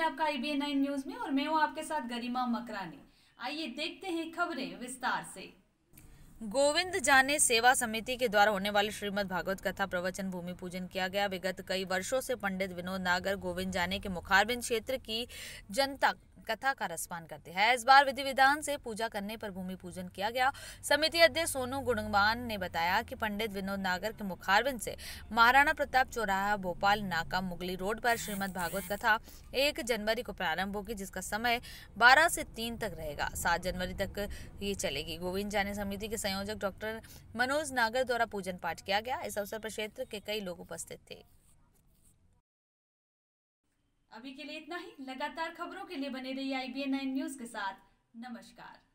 है आपका IBN9 news में और मैं हूँ आपके साथ गरिमा मकरानी। आइए देखते हैं खबरें विस्तार से। गोविंद जाने सेवा समिति के द्वारा होने वाले श्रीमद् भागवत कथा प्रवचन भूमि पूजन किया गया। विगत कई वर्षों से पंडित विनोद नागर गोविंद जाने के मुखारबिंद क्षेत्र की जनता कथा का रसपान करते हैं। इस बार विधि विधान से पूजा करने पर भूमि पूजन किया गया। समिति अध्यक्ष सोनू गुणवान ने बताया कि पंडित विनोद नागर के मुखारबिंद से महाराणा प्रताप चौराहा भोपाल नाका मुगली रोड पर श्रीमद् भागवत कथा 1 जनवरी को प्रारंभ होगी, जिसका समय 12 से 3 तक रहेगा। 7 जनवरी तक ये चलेगी। गोविंद जाने समिति के संयोजक डॉक्टर मनोज नागर द्वारा पूजन पाठ किया गया। इस अवसर पर क्षेत्र के कई लोग उपस्थित थे। अभी के लिए इतना ही। लगातार खबरों के लिए बने रहिए IBN9 न्यूज के साथ। नमस्कार।